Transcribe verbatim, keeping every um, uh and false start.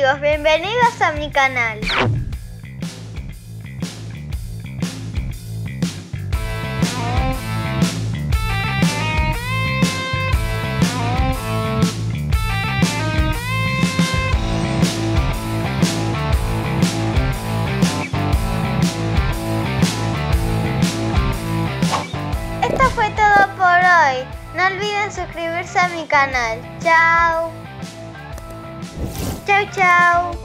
amigos, bienvenidos a mi canal. Esto fue todo por hoy. No olviden suscribirse a mi canal. Chao. Chao, chao.